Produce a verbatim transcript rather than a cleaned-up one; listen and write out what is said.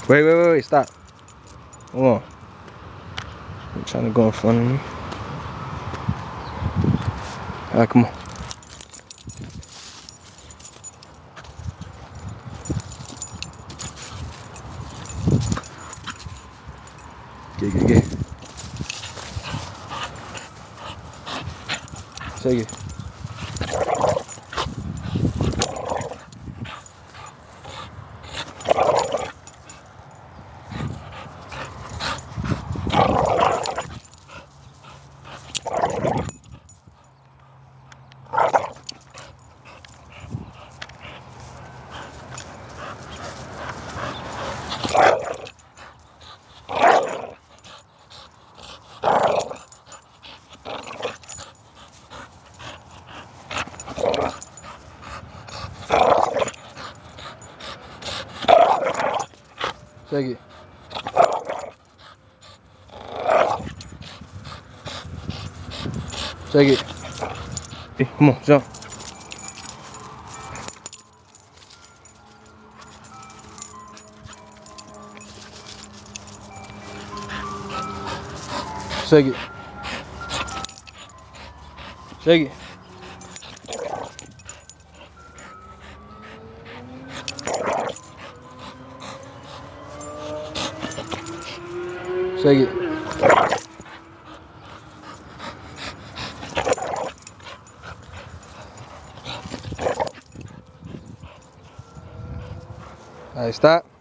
Wait, wait, wait, wait, stop. Hold on. I'm trying to go in front of me. Alright, come on. Get, get, get. Take it. Take it. Take it. Hey, come on, jump. Shake it. Shake it. Shake it. All right, stop.